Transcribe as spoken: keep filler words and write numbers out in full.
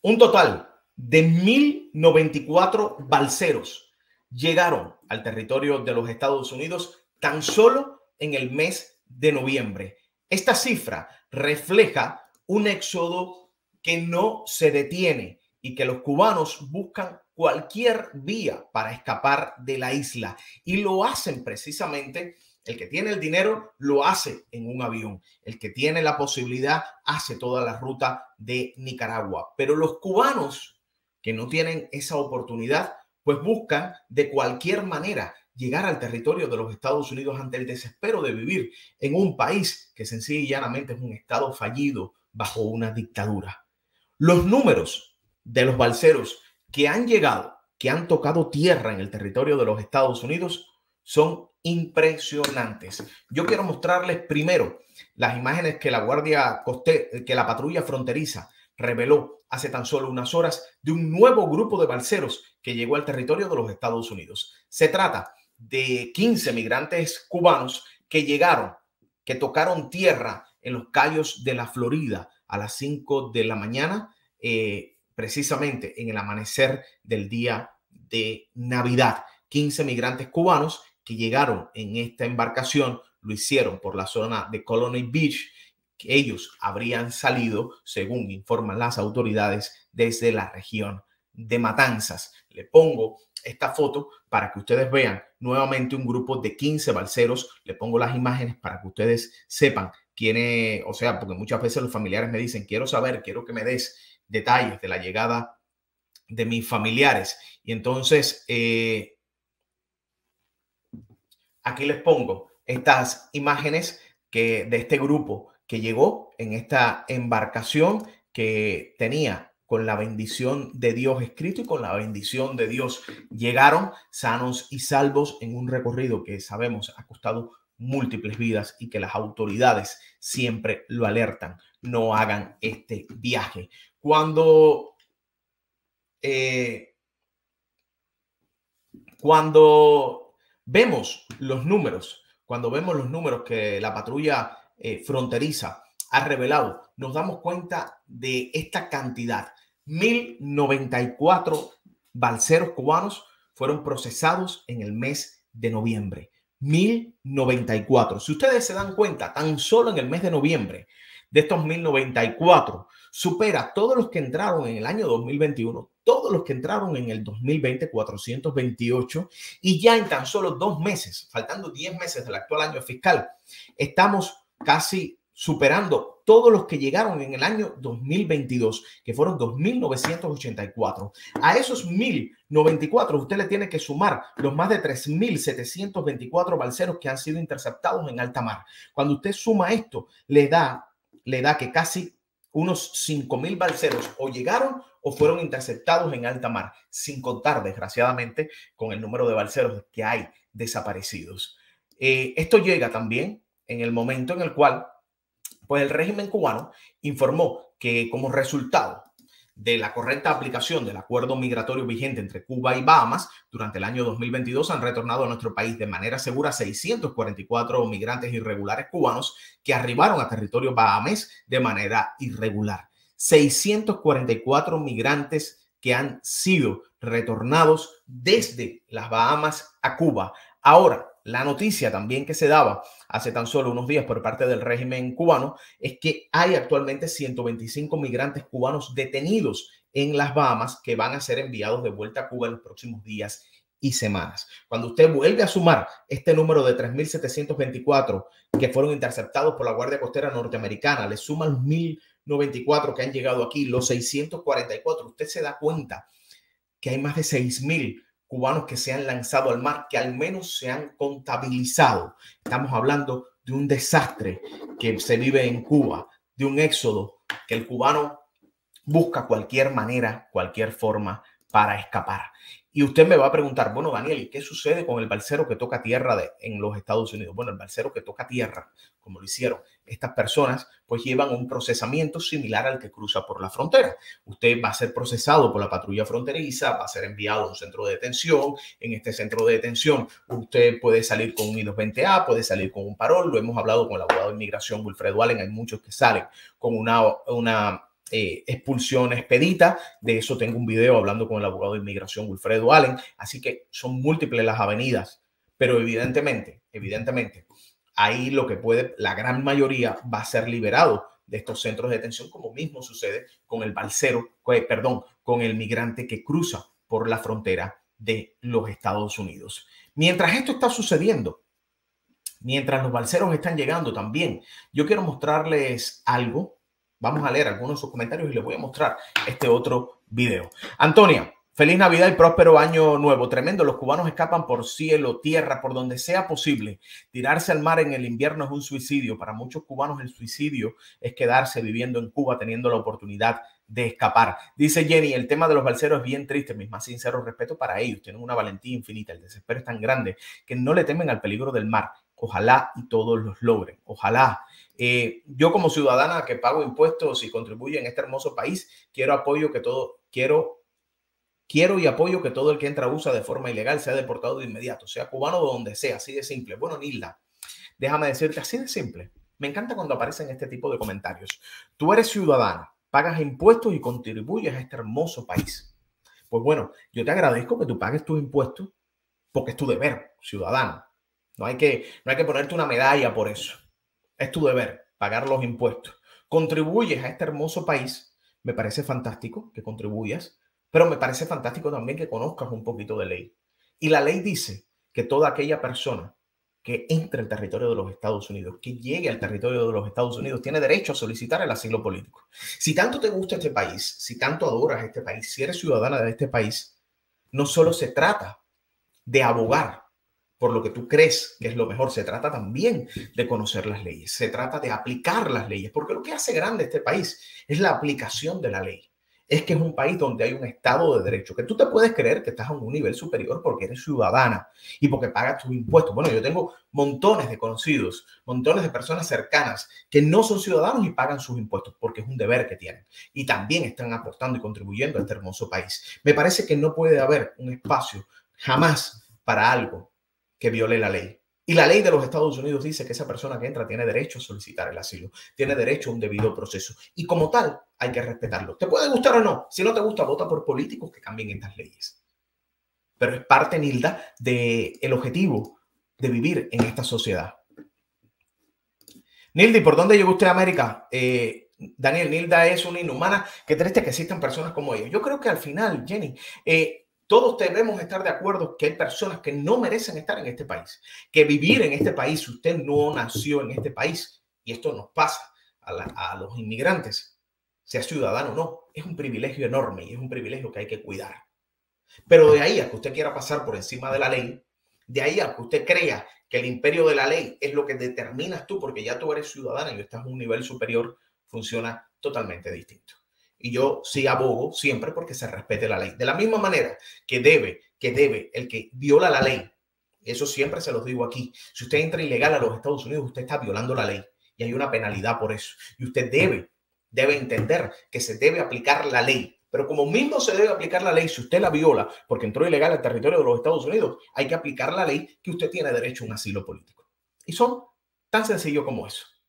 Un total de mil noventa y cuatro balseros llegaron al territorio de los Estados Unidos tan solo en el mes de noviembre. Esta cifra refleja un éxodo que no se detiene y que los cubanos buscan cualquier vía para escapar de la isla, y lo hacen precisamente. El que tiene el dinero lo hace en un avión. El que tiene la posibilidad hace toda la ruta de Nicaragua. Pero los cubanos que no tienen esa oportunidad, pues buscan de cualquier manera llegar al territorio de los Estados Unidos ante el desespero de vivir en un país que sencilla y llanamente es un estado fallido bajo una dictadura. Los números de los balseros que han llegado, que han tocado tierra en el territorio de los Estados Unidos, son impresionantes. Yo quiero mostrarles primero las imágenes que la Guardia Costera, que la patrulla fronteriza reveló hace tan solo unas horas de un nuevo grupo de balseros que llegó al territorio de los Estados Unidos. Se trata de quince migrantes cubanos que llegaron, que tocaron tierra en los cayos de la Florida a las cinco de la mañana, eh, precisamente en el amanecer del día de Navidad. quince migrantes cubanos que llegaron en esta embarcación lo hicieron por la zona de Colony Beach. Que ellos habrían salido, según informan las autoridades, desde la región de Matanzas. Le pongo esta foto para que ustedes vean nuevamente un grupo de quince balseros. Le pongo las imágenes para que ustedes sepan quién es, o sea, porque muchas veces los familiares me dicen, quiero saber, quiero que me des detalles de la llegada de mis familiares. Y entonces, eh, aquí les pongo estas imágenes que, de este grupo que llegó en esta embarcación que tenía con la bendición de Dios escrito, y con la bendición de Dios llegaron sanos y salvos en un recorrido que sabemos ha costado múltiples vidas y que las autoridades siempre lo alertan: no hagan este viaje. Cuando, eh, cuando vemos los números, cuando vemos los números que la patrulla eh, fronteriza ha revelado, nos damos cuenta de esta cantidad. mil noventa y cuatro balseros cubanos fueron procesados en el mes de noviembre. mil noventa y cuatro. Si ustedes se dan cuenta, tan solo en el mes de noviembre, de estos mil noventa y cuatro, supera todos los que entraron en el año dos mil veintiuno, todos los que entraron en el dos mil veinte, cuatrocientos veintiocho, y ya en tan solo dos meses, faltando diez meses del actual año fiscal, estamos casi superando todos los que llegaron en el año dos mil veintidós, que fueron dos mil novecientos ochenta y cuatro. A esos mil noventa y cuatro usted le tiene que sumar los más de tres mil setecientos veinticuatro balseros que han sido interceptados en alta mar. Cuando usted suma esto, le da, le da que casi unos cinco mil balseros o llegaron o fueron interceptados en alta mar, sin contar, desgraciadamente, con el número de balseros que hay desaparecidos. Eh, esto llega también en el momento en el cual pues el régimen cubano informó que, como resultado de la correcta aplicación del acuerdo migratorio vigente entre Cuba y Bahamas, durante el año dos mil veintidós han retornado a nuestro país de manera segura seiscientos cuarenta y cuatro migrantes irregulares cubanos que arribaron a territorio bahamés de manera irregular. seiscientos cuarenta y cuatro migrantes que han sido retornados desde las Bahamas a Cuba. Ahora, la noticia también que se daba hace tan solo unos días por parte del régimen cubano es que hay actualmente ciento veinticinco migrantes cubanos detenidos en las Bahamas que van a ser enviados de vuelta a Cuba en los próximos días y semanas. Cuando usted vuelve a sumar este número de tres mil setecientos veinticuatro que fueron interceptados por la Guardia Costera norteamericana, le suman los mil noventa y cuatro que han llegado aquí, los seiscientos cuarenta y cuatro, usted se da cuenta que hay más de seis mil cubanos que se han lanzado al mar, que al menos se han contabilizado. Estamos hablando de un desastre que se vive en Cuba, de un éxodo que el cubano busca cualquier manera, cualquier forma para escapar. Y usted me va a preguntar, bueno, Daniel, ¿y qué sucede con el balsero que toca tierra de, en los Estados Unidos? Bueno, el balsero que toca tierra, como lo hicieron estas personas, pues llevan un procesamiento similar al que cruza por la frontera. Usted va a ser procesado por la patrulla fronteriza, va a ser enviado a un centro de detención. En este centro de detención usted puede salir con un I dos veinte A, puede salir con un parol. Lo hemos hablado con el abogado de inmigración Wilfredo Allen. Hay muchos que salen con una... una eh, expulsión expedita. De eso tengo un video hablando con el abogado de inmigración Wilfredo Allen. Así que son múltiples las avenidas, pero evidentemente, evidentemente, ahí lo que puede, la gran mayoría va a ser liberado de estos centros de detención, como mismo sucede con el balsero, perdón, con el migrante que cruza por la frontera de los Estados Unidos. Mientras esto está sucediendo, mientras los balseros están llegando también, yo quiero mostrarles algo. Vamos a leer algunos de sus comentarios y les voy a mostrar este otro video. Antonia, feliz Navidad y próspero año nuevo. Tremendo, los cubanos escapan por cielo, tierra, por donde sea posible. Tirarse al mar en el invierno es un suicidio. Para muchos cubanos el suicidio es quedarse viviendo en Cuba teniendo la oportunidad de escapar. Dice Jenny, el tema de los balseros es bien triste. Mis más sinceros respetos para ellos. Tienen una valentía infinita. El desespero es tan grande que no le temen al peligro del mar. Ojalá y todos los logren. Ojalá. Eh, yo como ciudadana que pago impuestos y contribuyo en este hermoso país, quiero apoyo que todo, quiero Quiero y apoyo que todo el que entra o usa de forma ilegal sea deportado de inmediato, sea cubano o donde sea, así de simple. Bueno, Nilda, déjame decirte, así de simple. Me encanta cuando aparecen este tipo de comentarios. Tú eres ciudadana, pagas impuestos y contribuyes a este hermoso país. Pues bueno, yo te agradezco que tú pagues tus impuestos porque es tu deber, ciudadano. No hay que, no hay que ponerte una medalla por eso. Es tu deber pagar los impuestos. Contribuyes a este hermoso país. Me parece fantástico que contribuyas. Pero me parece fantástico también que conozcas un poquito de ley. Y la ley dice que toda aquella persona que entre al territorio de los Estados Unidos, que llegue al territorio de los Estados Unidos, tiene derecho a solicitar el asilo político. Si tanto te gusta este país, si tanto adoras este país, si eres ciudadana de este país, no solo se trata de abogar por lo que tú crees que es lo mejor, se trata también de conocer las leyes, se trata de aplicar las leyes, porque lo que hace grande este país es la aplicación de la ley. Es que es un país donde hay un Estado de Derecho, que tú te puedes creer que estás a un nivel superior porque eres ciudadana y porque pagas tus impuestos. Bueno, yo tengo montones de conocidos, montones de personas cercanas que no son ciudadanos y pagan sus impuestos porque es un deber que tienen. Y también están aportando y contribuyendo a este hermoso país. Me parece que no puede haber un espacio jamás para algo que viole la ley. Y la ley de los Estados Unidos dice que esa persona que entra tiene derecho a solicitar el asilo, tiene derecho a un debido proceso y como tal hay que respetarlo. ¿Te puede gustar o no? Si no te gusta, vota por políticos que cambien estas leyes. Pero es parte, Nilda, del objetivo de vivir en esta sociedad. Nilda, ¿por dónde llegó usted a América? Eh, Daniel, Nilda es una inhumana. Qué triste que existan personas como ella. Yo creo que al final, Jenny, eh, todos debemos estar de acuerdo que hay personas que no merecen estar en este país, que vivir en este país, usted no nació en este país, y esto nos pasa a, la, a los inmigrantes, sea ciudadano o no, es un privilegio enorme y es un privilegio que hay que cuidar. Pero de ahí a que usted quiera pasar por encima de la ley, de ahí a que usted crea que el imperio de la ley es lo que determinas tú, porque ya tú eres ciudadana y estás a un nivel superior, funciona totalmente distinto. Y yo sí abogo siempre porque se respete la ley. De la misma manera que debe, que debe el que viola la ley. Eso siempre se los digo aquí. Si usted entra ilegal a los Estados Unidos, usted está violando la ley y hay una penalidad por eso. Y usted debe, debe entender que se debe aplicar la ley. Pero como mismo se debe aplicar la ley, si usted la viola porque entró ilegal al territorio de los Estados Unidos, hay que aplicar la ley que usted tiene derecho a un asilo político. Y son tan sencillo como eso.